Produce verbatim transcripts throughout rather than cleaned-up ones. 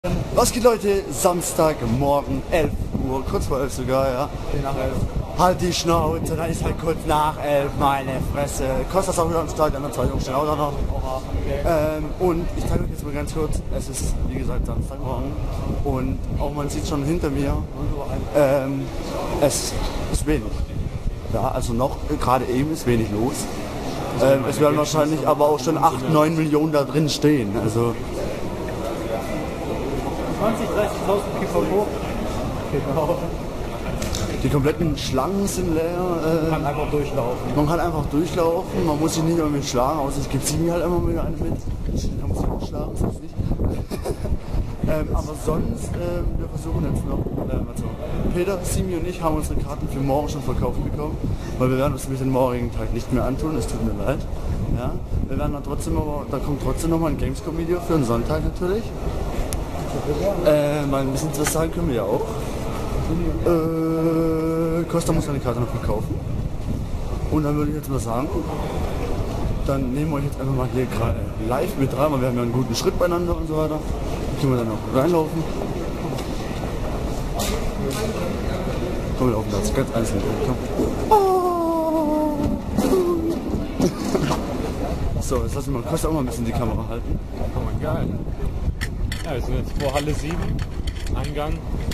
Was geht, Leute? Samstagmorgen, elf Uhr, kurz vor elf sogar, ja. Nach elf. Halt die Schnauze, dann ist halt kurz nach elf, meine Fresse. Kostet auch wieder am Start, an der Zeitung steht auch noch. Ähm, und ich zeige euch jetzt mal ganz kurz, es ist wie gesagt Samstagmorgen und auch man sieht schon hinter mir, ähm, es ist wenig. Ja, also noch, gerade eben ist wenig los. Ähm, es werden wahrscheinlich aber auch schon acht, neun Millionen da drin stehen. Also zwanzig, dreißigtausend P V hoch. Genau. die kompletten Schlangen sind leer. Äh, Man kann einfach durchlaufen. Man kann einfach durchlaufen, man muss sich nicht irgendwie schlagen, außer es gibt Simi halt immer wieder eine mit. Da muss ich auch schlagen, sonst nicht. ähm, aber sonst, äh, wir versuchen jetzt noch, äh, also Peter, Simi und ich haben unsere Karten für morgen schon verkauft bekommen, weil wir werden uns mit dem morgigen Tag nicht mehr antun, es tut mir leid. Ja, wir werden dann trotzdem aber, da kommt trotzdem noch mal ein Gamescom-Video für den Sonntag natürlich. Äh, mal ein bisschen was sagen können wir ja auch. Äh, Costa muss seine Karte noch verkaufen. Und dann würde ich jetzt mal sagen, dann nehmen wir euch jetzt einfach mal hier gerade live mit rein, weil wir haben ja einen guten Schritt beieinander und so weiter. Da können wir dann auch reinlaufen. Komm, wir laufen da jetzt ganz einzeln. Komm. So, jetzt lassen wir mal Costa auch mal ein bisschen die Kamera halten. Oh mein geil. Ja, wir sind jetzt vor Halle sieben, Eingang.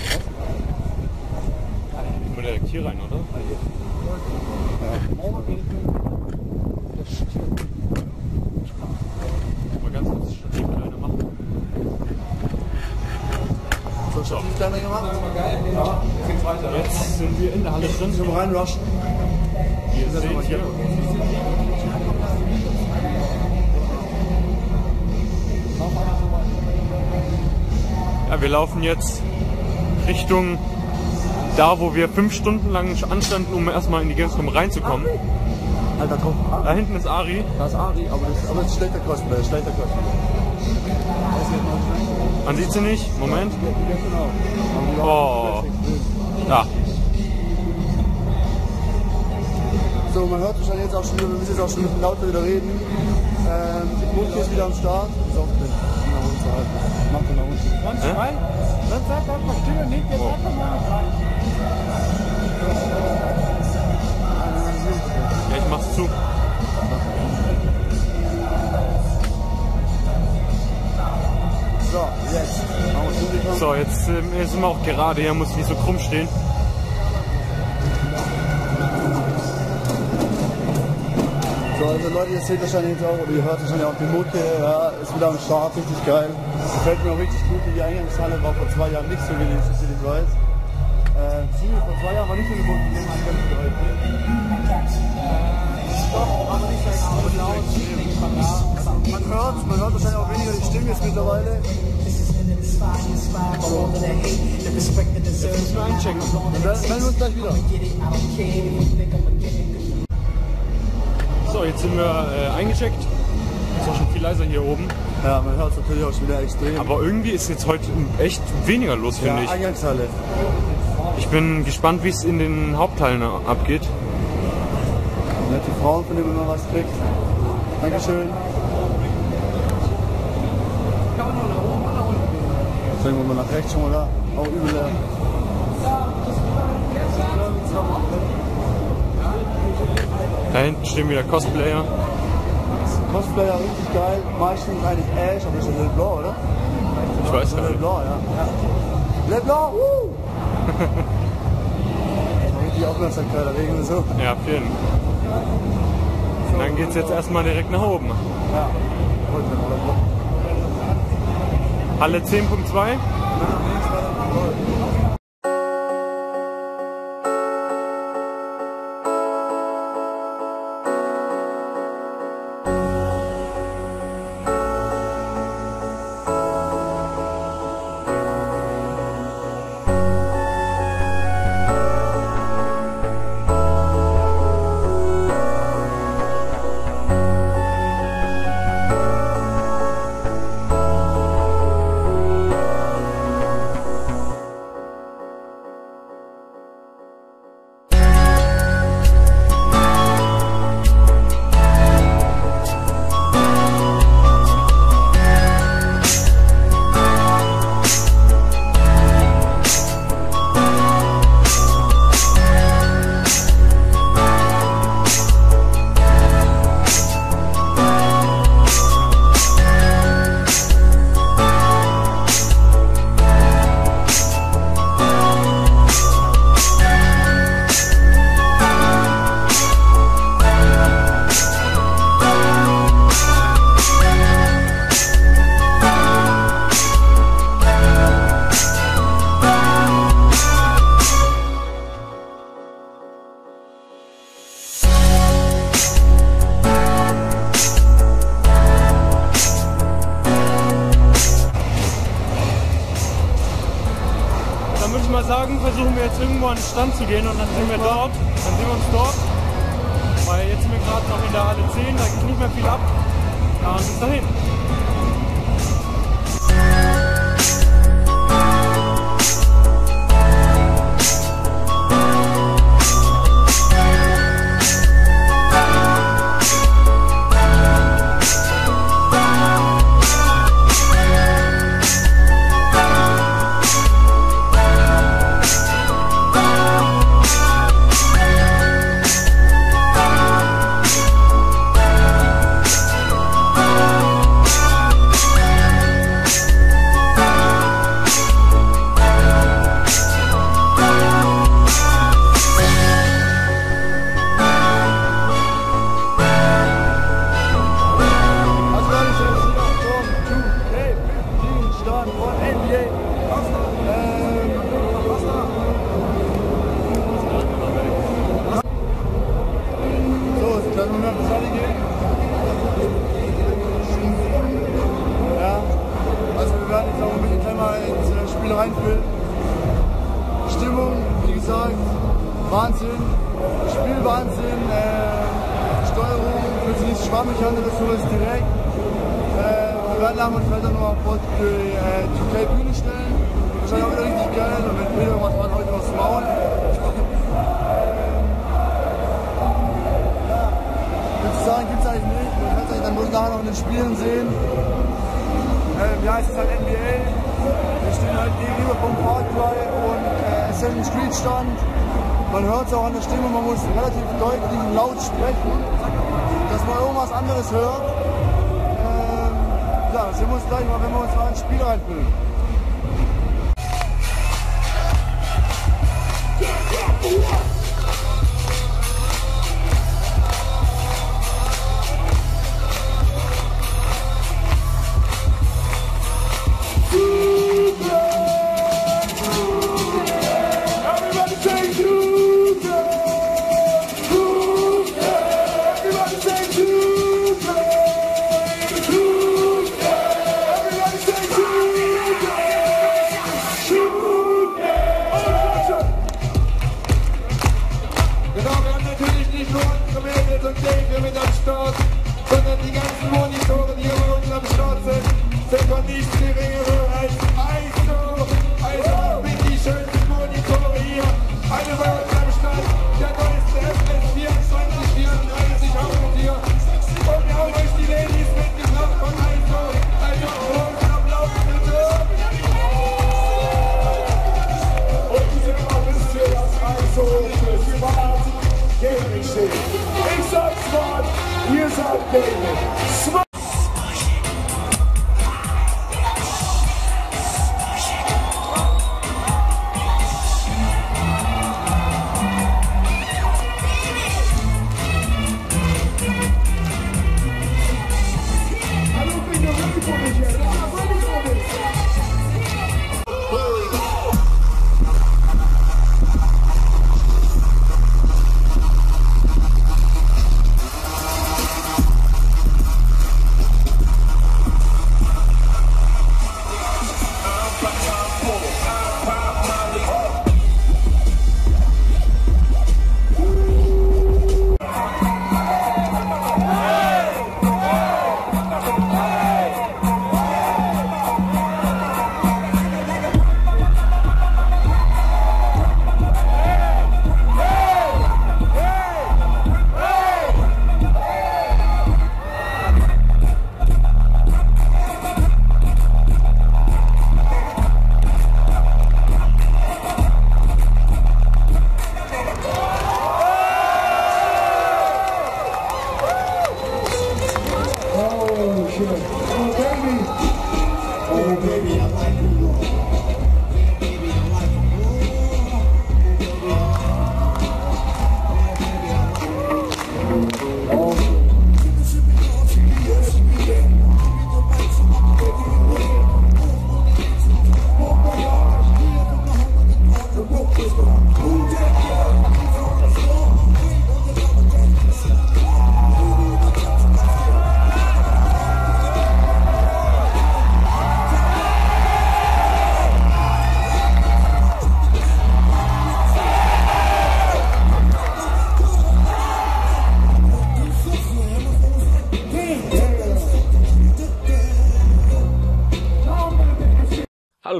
Gehen wir direkt hier rein, oder? Ja. Mal ganz kurz Stativ kleiner machen. So, Stativ kleiner gemacht. Jetzt sind wir in der Halle drin. Zum reinrushen. Ihr seht hier. Ja, wir laufen jetzt Richtung da, wo wir fünf Stunden lang anstanden, um erstmal in die Gamescom reinzukommen. Alter, komm. Da hinten ist Ari. Da ist Ari, aber das, aber das ist schlechter Cosplay, schlechter Cosplay. Man sieht sie nicht. Moment. Oh. Ja. So, man hört wahrscheinlich jetzt auch schon, wir müssen jetzt auch schon ein bisschen lauter wieder reden. Ähm, die Boot ist wieder am Start. Ist auch drin. Nach unten zu halten. Macht er nach unten. Ganz rein. Dann sagt einfach Stimme, nehmt jetzt einfach mal rein. Ja, ich mach's zu. So, jetzt. Machen wir zugekommen. So, jetzt ähm, sind wir auch gerade. Hier muss nicht so krumm stehen. So, also Leute, ihr seht wahrscheinlich jetzt auch, oder ihr hört wahrscheinlich auch die Mucke, ja, ist wieder am Start, richtig geil. Gefällt mir auch richtig gut, die Eingangshalle war vor zwei Jahren nicht so wie die, so wie ich weiß. Äh, ziemlich vor zwei Jahren war nicht so gebunden wie im Eingangsbereich. Doch, aber nicht so laut. Man hört, man hört wahrscheinlich auch weniger die Stimme jetzt mittlerweile. Jetzt müssen wir einchecken. Dann melden wir uns gleich wieder. So, jetzt sind wir äh, eingecheckt. Ist auch schon viel leiser hier oben. Ja, man hört es natürlich auch schon wieder extrem. Aber irgendwie ist jetzt heute echt weniger los, ja, finde ich. Eingangshalle. Ich bin gespannt, wie es in den Hauptteilen abgeht. Ja, die Frauen, von denen man was kriegt. Dankeschön. Sagen wir mal nach rechts schon mal da. Auch übel leer. Da hinten stehen wieder Cosplayer. Cosplayer richtig geil. Meistens eigentlich Ash, aber das ist ja Le Blanc, oder? Ich weiß Ja, gar Le nicht. Blanc, ja. Le Blanc, wuh! Richtig Aufmerksamkeit erregen und so. Ja, auf jeden Fall. Dann geht's jetzt erstmal direkt nach oben. Ja. Halle zehn Punkt zwei. Dann würde ich mal sagen, versuchen wir jetzt irgendwo an den Stand zu gehen und dann sind wir dort. Dann sehen wir uns dort. Weil jetzt sind wir gerade noch in der Halle zehn, da geht nicht mehr viel ab. Ja, und bis dahin. Reinfühlen. Stimmung, wie gesagt, Wahnsinn, Spielwahnsinn, äh, Steuerung, fühlt sich nicht schwammig an, das ist sowas direkt. Äh, wir werden am und Felder noch vor die äh, zwei K Bühne stellen. Wahrscheinlich auch wieder richtig geil, und wenn Peter was man heute was Maul. Würde ich sagen, gibt es eigentlich nicht. Man kann es eigentlich dann bloß nachher noch in den Spielen sehen. Ähm, ja, es ist halt N B A. Wir stehen halt gegenüber vom Parkway und äh, Assassin's Creed stand. Man hört es auch an der Stimme, man muss relativ deutlich und laut sprechen, dass man irgendwas anderes hört. Ähm, ja, sehen wir uns gleich mal, wenn wir uns mal ins Spiel reinfühlen. Mit am Start, sondern die ganzen Monitore, die über uns am Start sind, sind von nichts geringere als I S O. Also mit die schönsten Monitore hier, alle bei uns am Start, der neueste F S vierundzwanzig vierunddreißig auch mit hier. Und wir haben euch die Ladies mitgebracht von I S O, also großen Applaus bitte. Und diese Mal wisst ihr, dass I S O für Smart Gaming steht. Ich sag Smart, ihr sagt Gaming. Smart!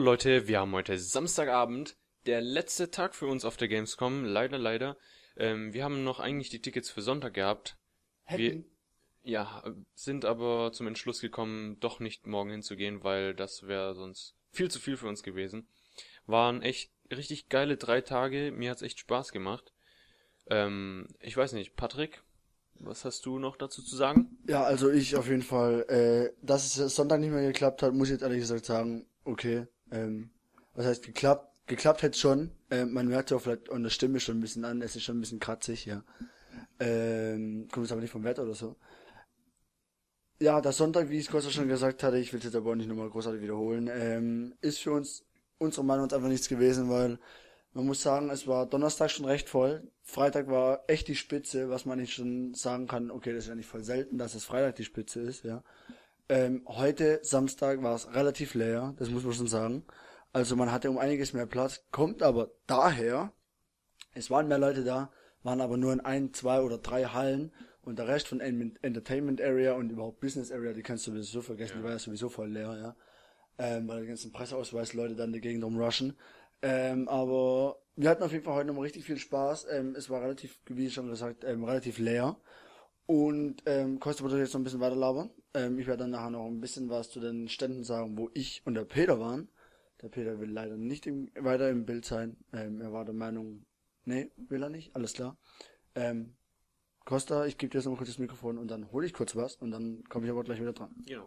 Leute, wir haben heute Samstagabend, der letzte Tag für uns auf der Gamescom, leider, leider. Ähm, wir haben noch eigentlich die Tickets für Sonntag gehabt. Hätten. Wir, ja, sind aber zum Entschluss gekommen, doch nicht morgen hinzugehen, weil das wäre sonst viel zu viel für uns gewesen. Waren echt richtig geile drei Tage, mir hat's echt Spaß gemacht. Ähm, ich weiß nicht, Patrick, was hast du noch dazu zu sagen? Ja, also ich auf jeden Fall, äh, dass es Sonntag nicht mehr geklappt hat, muss ich jetzt ehrlich gesagt sagen, okay, ähm, was heißt geklappt? Geklappt hätte schon, äh, man merkt ja auch vielleicht an der Stimme schon ein bisschen an, es ist schon ein bisschen kratzig, ja. Ähm, kommt jetzt aber nicht vom Wetter oder so. Ja, der Sonntag, wie ich es Costa schon gesagt hatte, ich will es jetzt aber auch nicht nochmal großartig wiederholen, ähm, ist für uns, unserer Meinung nach einfach nichts gewesen, weil man muss sagen, es war Donnerstag schon recht voll, Freitag war echt die Spitze, was man nicht schon sagen kann, okay, das ist ja nicht voll selten, dass es Freitag die Spitze ist, ja. Ähm, heute, Samstag, war es relativ leer, das muss man schon sagen. Also man hatte um einiges mehr Platz, kommt aber daher, es waren mehr Leute da, waren aber nur in ein, zwei oder drei Hallen und der Rest von Entertainment Area und überhaupt Business Area, die kannst du sowieso vergessen, die war ja sowieso voll leer, ja. Ähm, weil die ganzen Presseausweis Leute dann die Gegend rumrushen. Ähm, aber wir hatten auf jeden Fall heute nochmal richtig viel Spaß. Ähm, es war relativ, wie schon gesagt, ähm, relativ leer. Und ähm, Costa wird jetzt noch ein bisschen weiter labern. Ähm, ich werde dann nachher noch ein bisschen was zu den Ständen sagen, wo ich und der Peter waren. Der Peter will leider nicht im, weiter im Bild sein. Ähm, er war der Meinung, nee, will er nicht, alles klar. Ähm, Costa, ich gebe dir jetzt noch mal kurz das Mikrofon und dann hole ich kurz was und dann komme ich aber gleich wieder dran. Genau.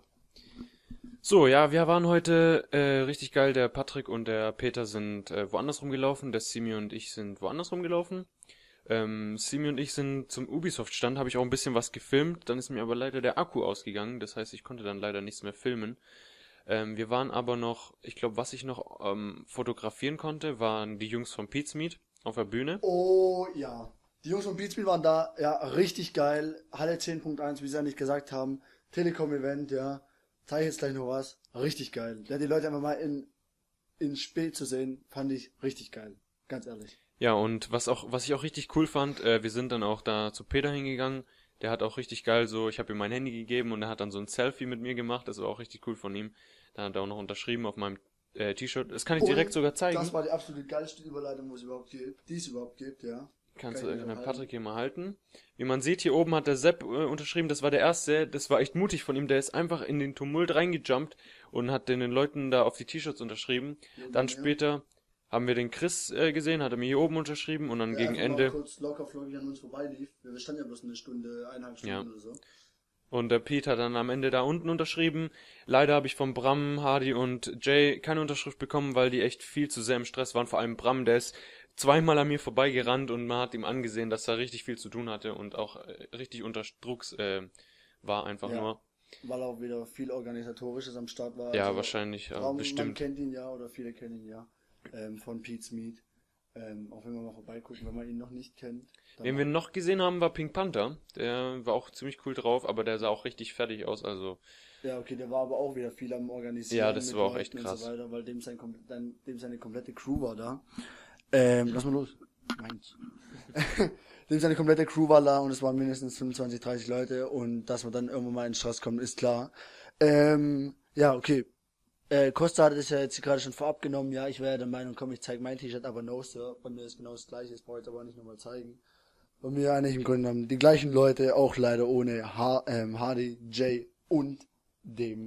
So, ja, wir waren heute äh, richtig geil. Der Patrick und der Peter sind äh, woanders rumgelaufen. Der Simi und ich sind woanders rumgelaufen. Ähm, Simi und ich sind zum Ubisoft-Stand, habe ich auch ein bisschen was gefilmt. Dann ist mir aber leider der Akku ausgegangen. Das heißt, ich konnte dann leider nichts mehr filmen. Ähm, wir waren aber noch, ich glaube, was ich noch ähm, fotografieren konnte, waren die Jungs von Pete's Meat auf der Bühne. Oh ja, die Jungs von Beatsmeet waren da, ja, richtig geil. Halle zehn Punkt eins, wie sie ja nicht gesagt haben. Telekom-Event, ja. Zeige ich jetzt gleich noch was. Richtig geil. Ja, die Leute einfach mal in, in Spiel zu sehen, fand ich richtig geil. Ganz ehrlich. Ja, und was auch, was ich auch richtig cool fand, äh, wir sind dann auch da zu Peter hingegangen. Der hat auch richtig geil so, ich habe ihm mein Handy gegeben und er hat dann so ein Selfie mit mir gemacht. Das war auch richtig cool von ihm. Da hat er auch noch unterschrieben auf meinem äh, T-Shirt. Das kann ich direkt Und sogar zeigen. Das war die absolut geilste Überleitung, wo es überhaupt gibt, die es überhaupt gibt, ja. Kannst Kann du ich den mir Patrick hier mal halten. Wie man sieht, hier oben hat der Sepp äh, unterschrieben, das war der erste, das war echt mutig von ihm, der ist einfach in den Tumult reingejumpt und hat den Leuten da auf die T-Shirts unterschrieben. Ja, Dann ja. später haben wir den Chris äh, gesehen, hat er mir hier oben unterschrieben und dann Ja, gegen einfach Ende. mal kurz locker flockig an uns vorbeilief. Wir standen ja bloß eine Stunde, eineinhalb Stunden Ja. oder so. Und der Pete hat dann am Ende da unten unterschrieben. Leider habe ich von Bram, Hardy und Jay keine Unterschrift bekommen, weil die echt viel zu sehr im Stress waren. Vor allem Bram, der ist zweimal an mir vorbeigerannt und man hat ihm angesehen, dass er richtig viel zu tun hatte und auch äh, richtig unter Druck äh, war einfach Ja. nur. Weil auch wieder viel Organisatorisches am Start war. Ja, Also, wahrscheinlich, ja, Traum, Man bestimmt. kennt ihn ja, oder viele kennen ihn ja, ähm, von Pete's Meat. Ähm, auch wenn wir mal vorbeigucken, wenn man ihn noch nicht kennt. dann- Wen wir noch gesehen haben, war Pink Panther. Der war auch ziemlich cool drauf, aber der sah auch richtig fertig aus, also Ja, okay, der war aber auch wieder viel am Organisieren. Ja, das mit war auch Leuten echt und krass. So weiter, weil dem, sein, kom- dann, dem seine komplette Crew war da. Ähm, lass mal los. Meins. dem seine komplette Crew war da und es waren mindestens fünfundzwanzig, dreißig Leute und dass man dann irgendwann mal in Stress kommt, ist klar. Ähm, ja, okay. Äh, Costa hatte das ja jetzt gerade schon vorab genommen. Ja, ich wäre ja der Meinung, komm, ich zeige mein T-Shirt, aber no, Sir. Bei mir ist genau das gleiche, das brauche ich aber nicht nochmal zeigen. Bei mir eigentlich im Grunde genommen die gleichen Leute, auch leider ohne H ähm, Hardy, Jay und dem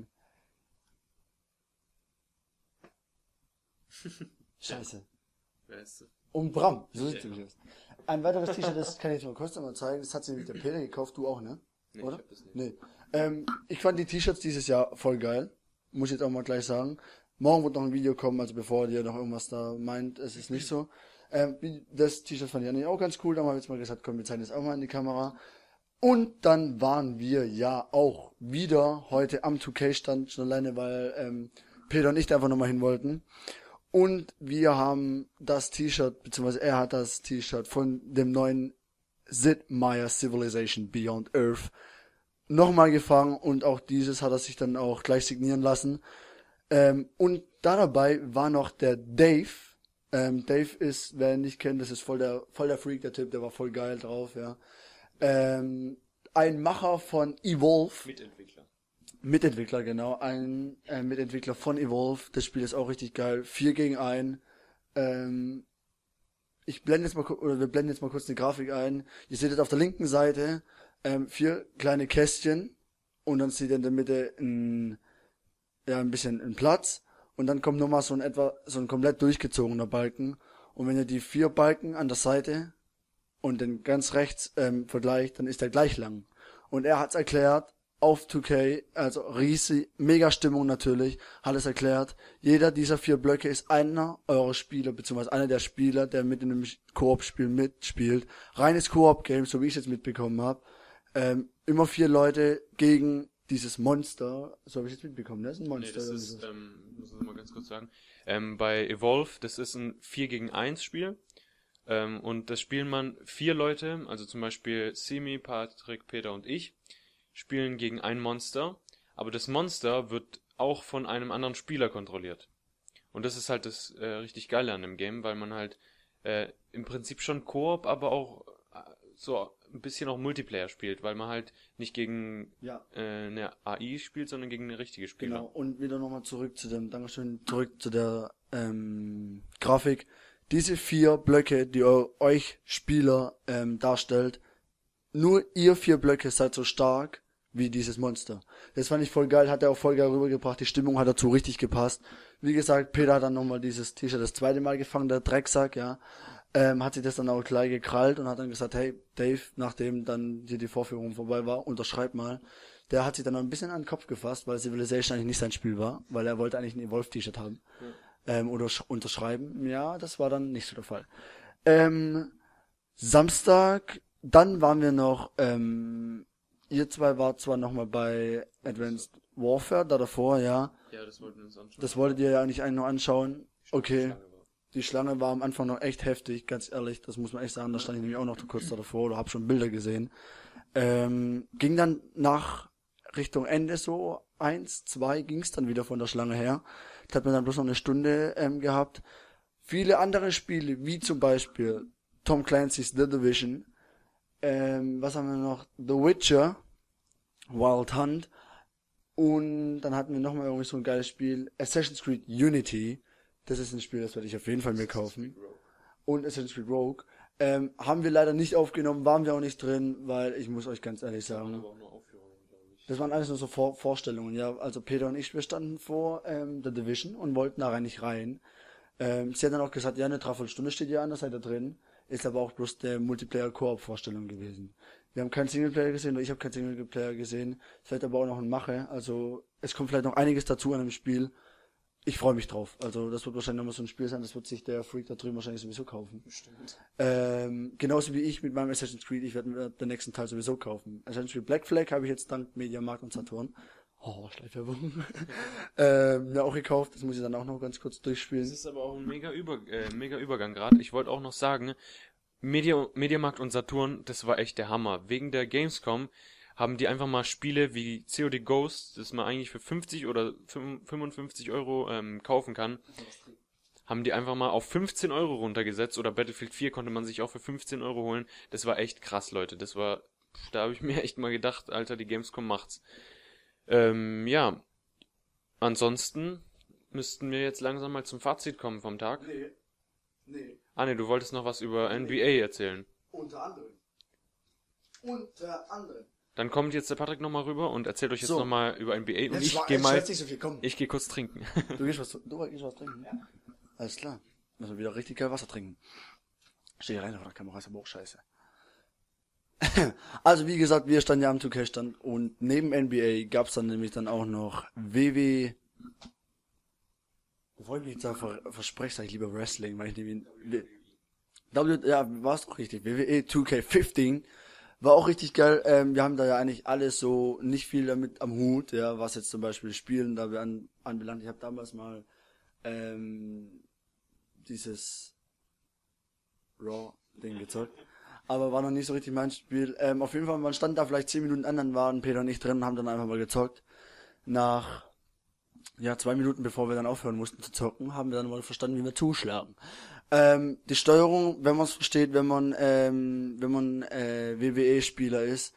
Scheiße. Und Bram. So sieht's nämlich aus. Ein weiteres T-Shirt, das kann ich mal Costa mal zeigen. Das hat sich nämlich der Peter gekauft, du auch, ne? Nee, Oder? ich hab das nicht. Nee. Ähm, ich fand die T-Shirts dieses Jahr voll geil. Muss ich jetzt auch mal gleich sagen. Morgen wird noch ein Video kommen, also bevor ihr noch irgendwas da meint, es ist nicht so. Ähm, wie- das T-Shirt fand ich eigentlich auch ganz cool. Da haben wir jetzt mal gesagt, komm, wir zeigen das auch mal in die Kamera. Und dann waren wir ja auch wieder heute am zwei K-Stand, schon alleine, weil ähm, Peter und ich da einfach nochmal hin wollten. Und wir haben das T-Shirt, beziehungsweise er hat das T-Shirt von dem neuen Sid Meier Civilization Beyond Earth nochmal gefangen und auch dieses hat er sich dann auch gleich signieren lassen. Ähm, und da dabei war noch der Dave. Ähm, Dave ist, wer ihn nicht kennt, das ist voll der, voll der Freak, der Typ, der war voll geil drauf, ja. Ähm, ein Macher von Evolve. Mitentwickler. Mitentwickler, genau. Ein äh, Mitentwickler von Evolve. Das Spiel ist auch richtig geil. Vier gegen ein. Ähm, ich blende jetzt mal, oder wir blenden jetzt mal kurz eine Grafik ein. Ihr seht jetzt auf der linken Seite ähm, vier kleine Kästchen und dann seht ihr in der Mitte ein, ja, ein bisschen einen Platz und dann kommt nochmal so ein etwa, so ein komplett durchgezogener Balken. Und wenn ihr die vier Balken an der Seite und den ganz rechts ähm, vergleicht, dann ist der gleich lang. Und er hat's erklärt, auf zwei K, also riesig, mega Stimmung natürlich, hat es erklärt. Jeder dieser vier Blöcke ist einer eurer Spieler, beziehungsweise einer der Spieler, der mit in einem Koop-Spiel mitspielt. Reines Koop-Game, so wie ich es jetzt mitbekommen habe. Ähm, immer vier Leute gegen dieses Monster, so habe ich jetzt mitbekommen, das ist ein Monster. Nee, das ist, ähm, muss ich mal ganz kurz sagen, ähm, bei Evolve, das ist ein vier gegen eins Spiel. Ähm, und das spielen man vier Leute, also zum Beispiel Simi, Patrick, Peter und ich, spielen gegen ein Monster, aber das Monster wird auch von einem anderen Spieler kontrolliert. Und das ist halt das äh, richtig Geile an dem Game, weil man halt äh, im Prinzip schon Koop, aber auch äh, so ein bisschen auch Multiplayer spielt, weil man halt nicht gegen ja. äh, eine A I spielt, sondern gegen eine richtige Spieler. Genau, und wieder nochmal zurück zu dem, Dankeschön, zurück zu der ähm, Grafik. Diese vier Blöcke, die eu- euch Spieler ähm, darstellt, nur ihr vier Blöcke seid so stark wie dieses Monster. Das fand ich voll geil, hat er auch voll geil rübergebracht, die Stimmung hat dazu richtig gepasst. Wie gesagt, Peter hat dann nochmal dieses T-Shirt das zweite Mal gefangen, der Drecksack, ja. Ähm, hat sich das dann auch gleich gekrallt und hat dann gesagt, hey Dave, nachdem dann hier die Vorführung vorbei war, unterschreib mal. Der hat sich dann noch ein bisschen an den Kopf gefasst, weil Civilization eigentlich nicht sein Spiel war, weil er wollte eigentlich ein Evolve-T-Shirt haben. Ja. Ähm, oder sch- unterschreiben. Ja, das war dann nicht so der Fall. Ähm, Samstag, dann waren wir noch, ähm, ihr zwei wart zwar nochmal bei Advanced Warfare, da davor, ja. Ja, das wollten wir uns anschauen. Das wolltet ihr ja eigentlich eigentlich noch anschauen. Okay. Die Schlange war am Anfang noch echt heftig, ganz ehrlich, das muss man echt sagen, da stand ich nämlich auch noch kurz da davor oder hab schon Bilder gesehen. Ähm, ging dann nach Richtung Ende so, eins, zwei ging's dann wieder von der Schlange her. Das hat man dann bloß noch eine Stunde ähm, gehabt. Viele andere Spiele, wie zum Beispiel Tom Clancy's The Division, ähm, was haben wir noch? The Witcher, Wild Hunt und dann hatten wir nochmal irgendwie so ein geiles Spiel, Assassin's Creed Unity. Das ist ein Spiel, das werde ich auf jeden Fall mir kaufen. Und Assassin's Creed Rogue. Ähm, haben wir leider nicht aufgenommen, waren wir auch nicht drin, weil ich muss euch ganz ehrlich sagen, das waren alles nur so Vor- Vorstellungen, ja. Also Peter und ich, wir standen vor ähm, der Division und wollten da rein nicht rein. Ähm, sie hat dann auch gesagt, ja, eine Dreiviertelstunde steht ja an, da seid ihr drin. Ist aber auch bloß der Multiplayer-Koop-Vorstellung gewesen. Wir haben keinen Singleplayer gesehen, oder ich habe keinen Singleplayer gesehen. Es wird aber auch noch ein Mache, also es kommt vielleicht noch einiges dazu an dem Spiel. Ich freue mich drauf. Also das wird wahrscheinlich nochmal so ein Spiel sein, das wird sich der Freak da drüben wahrscheinlich sowieso kaufen. Bestimmt. Ähm, genauso wie ich mit meinem Assassin's Creed, ich werde mir den nächsten Teil sowieso kaufen. Assassin's Creed Black Flag habe ich jetzt dank Mediamarkt und Saturn, oh, Schleichwerbung, ähm, ja auch gekauft, das muss ich dann auch noch ganz kurz durchspielen. Das ist aber auch ein mega, Über äh, mega Übergang gerade. Ich wollte auch noch sagen, Media Mediamarkt und Saturn, das war echt der Hammer. Wegen der Gamescom haben die einfach mal Spiele wie C O D Ghost, das man eigentlich für fünfzig oder fünfundfünfzig Euro ähm, kaufen kann, haben die einfach mal auf fünfzehn Euro runtergesetzt, oder Battlefield vier konnte man sich auch für fünfzehn Euro holen. Das war echt krass, Leute. Das war, da habe ich mir echt mal gedacht, Alter, die Gamescom macht's. Ähm, ja. Ansonsten müssten wir jetzt langsam mal zum Fazit kommen vom Tag. Nee, nee, Ah ne, du wolltest noch was über N B A erzählen. unter anderem. Unter anderem. Dann kommt jetzt der Patrick nochmal rüber und erzählt euch jetzt So. nochmal über N B A und Jetzt ich schwa- gehe jetzt mal, schwätzt nicht so viel, komm. ich gehe kurz trinken. Du gehst was, du gehst was trinken? Ja. Alles klar. Müssen wir wieder richtig geil Wasser trinken. Steh rein auf der Kamera, ist aber auch scheiße. Also wie gesagt, wir standen ja am zwei K-Stand und neben N B A gab's dann nämlich dann auch noch W W... Bevor ich mich jetzt da ver verspreche, sag ich lieber Wrestling, weil ich nämlich... W, ja, war's doch richtig. W W E zwei K fünfzehn war auch richtig geil. Ähm, wir haben da ja eigentlich alles so nicht viel damit am Hut, ja, was jetzt zum Beispiel Spielen da an, anbelangt. Ich habe damals mal ähm, dieses Raw-Ding gezockt. Aber war noch nicht so richtig mein Spiel. Ähm, auf jeden Fall, man stand da vielleicht zehn Minuten an, dann waren Peter und ich drin und haben dann einfach mal gezockt. Nach ja zwei Minuten, bevor wir dann aufhören mussten zu zocken, haben wir dann mal verstanden, wie wir zuschlagen. Ähm, die Steuerung, wenn man es versteht, wenn man ähm, wenn man äh, W W E-Spieler ist,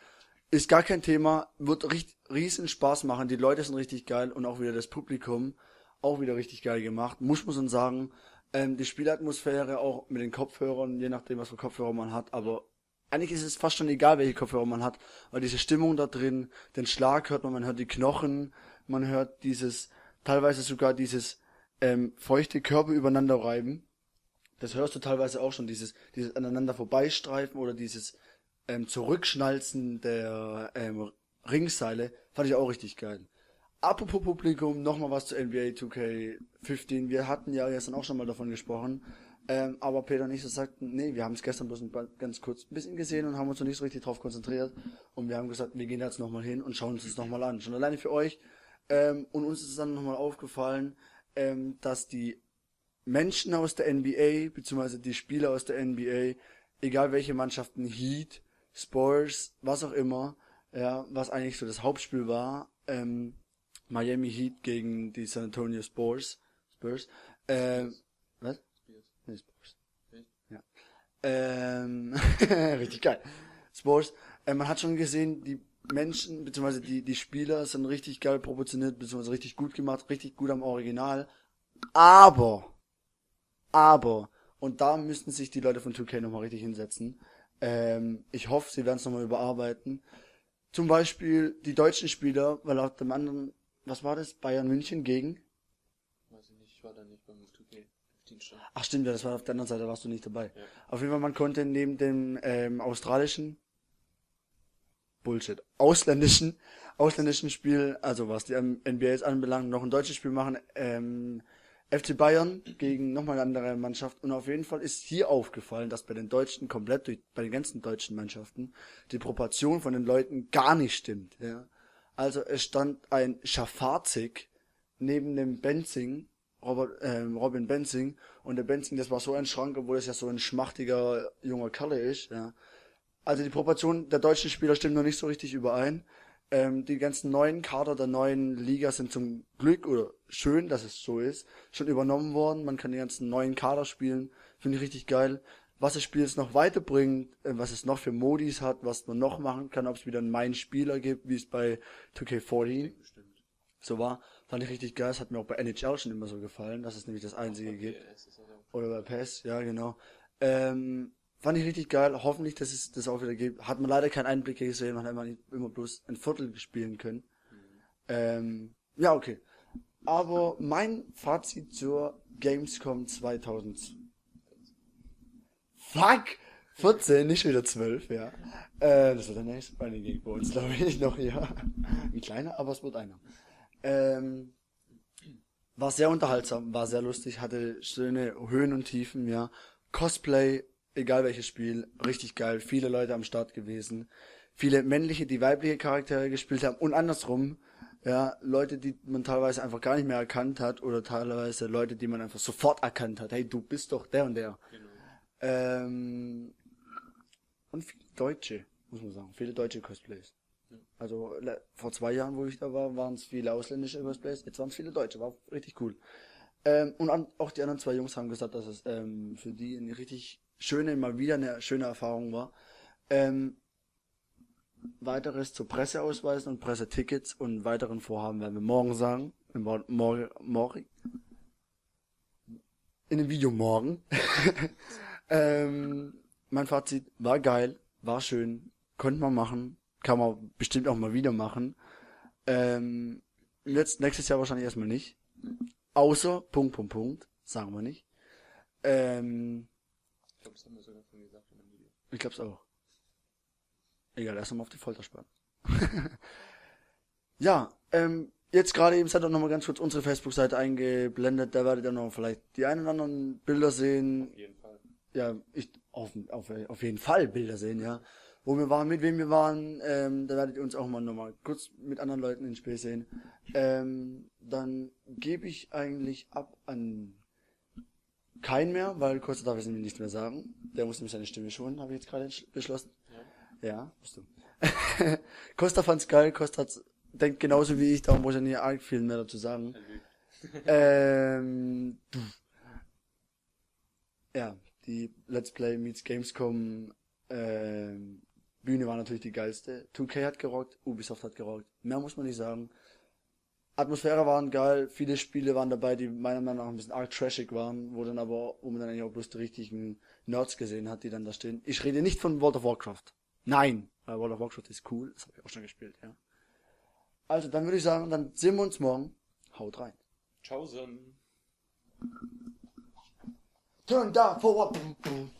ist gar kein Thema, wird richtig, riesen Spaß machen, die Leute sind richtig geil und auch wieder das Publikum auch wieder richtig geil gemacht, muss man so sagen. Ähm, die Spielatmosphäre auch mit den Kopfhörern, je nachdem was für Kopfhörer man hat, aber eigentlich ist es fast schon egal, welche Kopfhörer man hat, weil diese Stimmung da drin, den Schlag hört man, man hört die Knochen, man hört dieses, teilweise sogar dieses ähm, feuchte Körper übereinander reiben. Das hörst du teilweise auch schon, dieses, dieses aneinander vorbeistreifen oder dieses ähm, Zurückschnalzen der ähm, Ringseile, fand ich auch richtig geil. Apropos Publikum, nochmal was zu N B A two K fünfzehn. Wir hatten ja gestern auch schon mal davon gesprochen, ähm, aber Peter und ich so sagten, nee, wir haben es gestern bloß ein, ganz kurz ein bisschen gesehen und haben uns noch nicht so richtig drauf konzentriert. Und wir haben gesagt, wir gehen da jetzt nochmal hin und schauen uns das nochmal an. Schon alleine für euch. Ähm, und uns ist dann nochmal aufgefallen, ähm, dass die Menschen aus der N B A, beziehungsweise die Spieler aus der N B A, egal welche Mannschaften, Heat, Spurs, was auch immer, ja, was eigentlich so das Hauptspiel war, ähm, Miami Heat gegen die San Antonio Spurs, Spurs, ähm, was? Nee, Spurs. Ja. Ähm, richtig geil. Spurs, äh, man hat schon gesehen, die Menschen, beziehungsweise die, die Spieler sind richtig geil proportioniert, beziehungsweise richtig gut gemacht, richtig gut am Original, aber, aber, und da müssten sich die Leute von two K nochmal richtig hinsetzen. Ähm, ich hoffe, sie werden es nochmal überarbeiten. Zum Beispiel die deutschen Spieler, weil auf dem anderen, was war das? Bayern München gegen? Weiß ich nicht, ich war da nicht beim two K fünfzehn stand. Ach stimmt, ja, das war auf der anderen Seite, da warst du nicht dabei. Ja. Auf jeden Fall, man konnte neben dem ähm, australischen Bullshit, ausländischen, ausländischen Spiel, also was die ähm, N B As anbelangt, noch ein deutsches Spiel machen, ähm, F C Bayern gegen nochmal eine andere Mannschaft. Und auf jeden Fall ist hier aufgefallen, dass bei den Deutschen komplett, durch, bei den ganzen deutschen Mannschaften, die Proportion von den Leuten gar nicht stimmt. Ja. Also es stand ein Schafazik neben dem Benzing, Robert, ähm, Robin Benzing. Und der Benzing, das war so ein Schrank, obwohl es ja so ein schmachtiger junger Kerl ist. Ja. Also die Proportion der deutschen Spieler stimmt noch nicht so richtig überein. Ähm, die ganzen neuen Kader der neuen Liga sind zum Glück, oder schön, dass es so ist, schon übernommen worden. Man kann die ganzen neuen Kader spielen. Finde ich richtig geil. Was das Spiel jetzt noch weiterbringt, äh, was es noch für Modis hat, was man noch machen kann, ob es wieder einen Mein Spieler gibt, wie es bei two K vierzehn so war, fand ich richtig geil. Das hat mir auch bei N H L schon immer so gefallen, dass es nämlich das einzige gibt. Oder bei P E S, ja genau. Ähm, Fand ich richtig geil. Hoffentlich, dass es das auch wieder gibt. Hat man leider keinen Einblick gesehen. Man hat immer, nicht, immer bloß ein Viertel spielen können. Mhm. Ähm, ja, okay. Aber mein Fazit zur Gamescom zweitausend. Fuck! vierzehn, nicht wieder zwölf, ja. Äh, das wird der nächste Running Gag bei uns, glaube ich, noch, ja. Ein kleiner, aber es wird einer. Ähm, war sehr unterhaltsam, war sehr lustig, hatte schöne Höhen und Tiefen, ja. Cosplay, egal welches Spiel, richtig geil, viele Leute am Start gewesen, viele männliche, die weibliche Charaktere gespielt haben und andersrum, ja, Leute, die man teilweise einfach gar nicht mehr erkannt hat oder teilweise Leute, die man einfach sofort erkannt hat, hey, du bist doch der und der. Genau. Ähm, und viele Deutsche, muss man sagen, viele deutsche Cosplays. Ja. Also vor zwei Jahren, wo ich da war, waren es viele ausländische Cosplays, jetzt waren es viele Deutsche, war richtig cool. Ähm, und an, auch die anderen zwei Jungs haben gesagt, dass es ähm, für die eine richtig schöne, mal wieder eine schöne Erfahrung war. Ähm, weiteres zu Presseausweisen und Pressetickets und weiteren Vorhaben werden wir morgen sagen. Morgen, morgen, in dem Video morgen. ähm, mein Fazit war geil, war schön, konnte man machen, kann man bestimmt auch mal wieder machen. Ähm, jetzt nächstes Jahr wahrscheinlich erstmal nicht. Außer, Punkt, Punkt, Punkt, sagen wir nicht. Ähm, ich glaube, das haben wir sogar schon gesagt in dem Video. Ich glaube es auch. Egal, erst einmal auf die Folter spannen. Ja, ähm, jetzt gerade eben seid ihr noch mal ganz kurz unsere Facebook-Seite eingeblendet, da werdet ihr noch vielleicht die einen oder anderen Bilder sehen. Auf jeden Fall. Ja, ich, auf, auf, auf jeden Fall Bilder sehen, ja. Wo wir waren, mit wem wir waren, ähm, da werdet ihr uns auch mal noch mal kurz mit anderen Leuten ins Spiel sehen. Ähm, dann gebe ich eigentlich ab an keinen mehr, weil Costa darf jetzt nämlich nichts mehr sagen. Der muss nämlich seine Stimme schonen, habe ich jetzt gerade beschlossen. Ja, ja musst du. Costa fand's geil, Costa hat's, denkt genauso wie ich, darum muss ich nicht arg viel mehr dazu sagen. ähm, ja, die Let's Play meets Gamescom ähm, Bühne war natürlich die geilste. zwei K hat gerockt, Ubisoft hat gerockt. Mehr muss man nicht sagen. Atmosphäre waren geil, viele Spiele waren dabei, die meiner Meinung nach ein bisschen arg trashig waren, wo dann aber, wo man dann eigentlich auch bloß die richtigen Nerds gesehen hat, die dann da stehen. Ich rede nicht von World of Warcraft. Nein, weil World of Warcraft ist cool, das habe ich auch schon gespielt, ja. Also, dann würde ich sagen, dann sehen wir uns morgen. Haut rein. Tschaußen. Turn down for what?